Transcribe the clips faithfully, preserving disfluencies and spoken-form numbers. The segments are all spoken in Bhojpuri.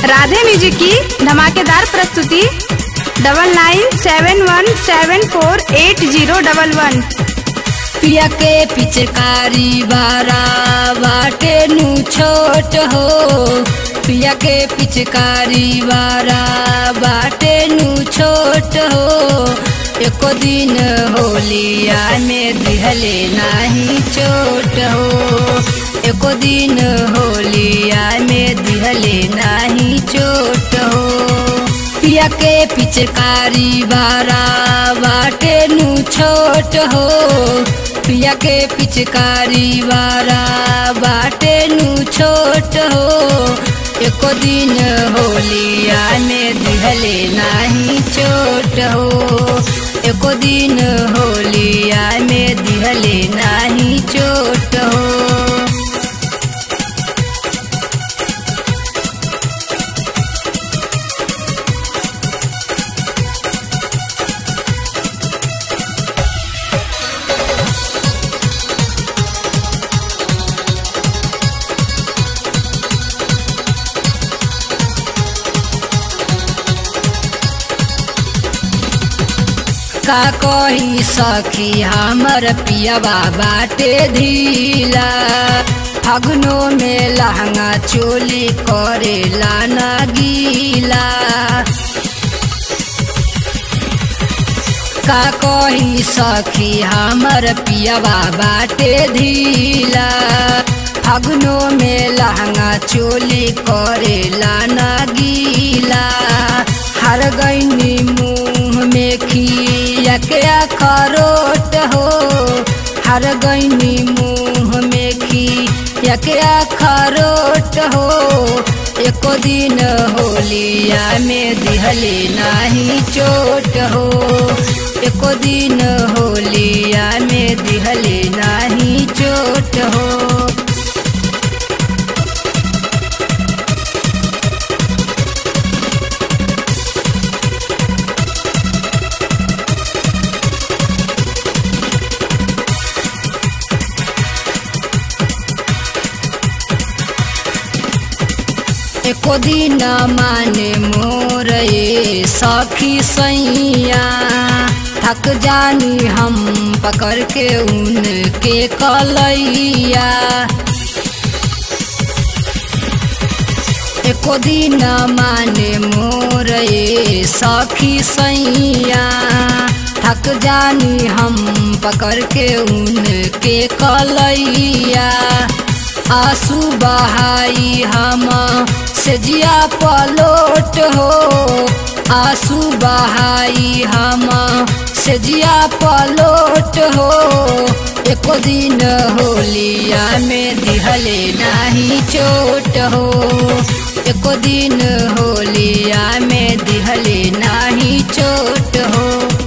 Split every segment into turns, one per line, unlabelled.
राधे म्यूजिक की धमाकेदार प्रस्तुति double nine seven one seven four eight zero double one.
पिया के पिचकारी बारा बाटे नु छोट हो, पिया के पिचकारी बारा बाटे नु छोट हो। एको दिन होलिया में दिहले नाही चोट हो, एको दिन होलिया में दिहले नाही चोट हो। पिया के पिचकारी बारा बाटे नु छोट हो, पिया के पिचकारी बारा बाटे नु छोट हो। एको दिन होलिया में दिहले नाही चोट हो, एको दिन होलिया में दिहले नाही चोट हो। का कही सखी हमर पियावा बाटे ढीला, फगुनो में लहंगा चोली करेला ना गीला। का कही सखी हमर पियावा बाटे ढीला, फगुनो में लहंगा चोली करेला ना गीला। हर गईनी मुँह में खिया के अखरोट हो, हर गईनी मुँह में खिया के अखरोट हो। एको दिन होलिया में दिहले नाही चोट हो, एको दिन होलिया में दिहले नाही चोट हो। एको दिन माने मोर ये सखी सैया, थक जानी हम पकड़ के उनके कलैया। एको दिन माने मोर ये सखी सैया, थक जानी हम पकड़ के उनके कलैया। आंसू बहाई हम से जिया पलोट हो, आंसू बहाई हम से जिया पलोट हो। एको दिन होलिया में दिहले नाही चोट हो, एको दिन होलिया में दिहले नाही चोट हो।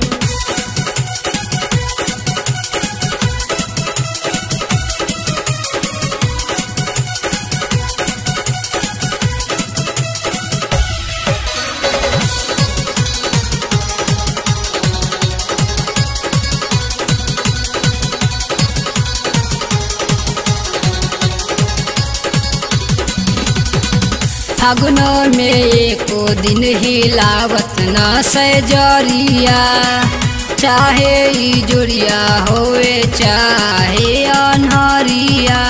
फगुनो में एको दिन हिलावत न सजरिया, चाहे ई जोड़िया होवे चाहे अनहरिया।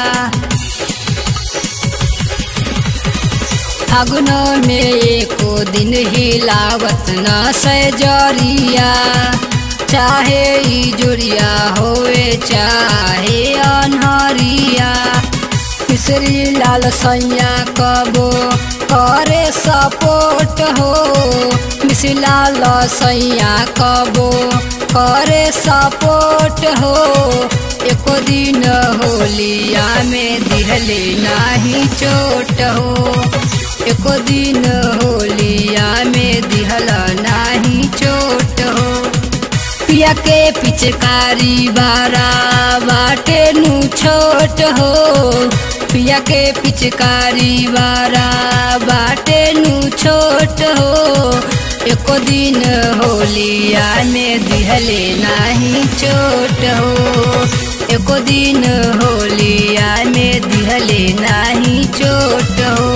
फगुनो में एको दिन हिलावत न सजरिया, चाहे ई जोड़िया होवे चाहे अनहरिया। मिश्री लाल सैया कबो करे सपोर्ट हो, मिश्री लाल सैया कबो करे सपोर्ट हो। एको दिन होलिया में दिहले नाही चोट हो, एको दिन होलिया में दिहला नाही चोट हो। पिया के पिचकारी बारा बाटे नु छोट हो, पिया के पिचकारी बारा बाटे नु छोट हो। एको दिन होलिया में दिहले नाही चोट हो, एको दिन होलिया में दिहले नाही चोट हो।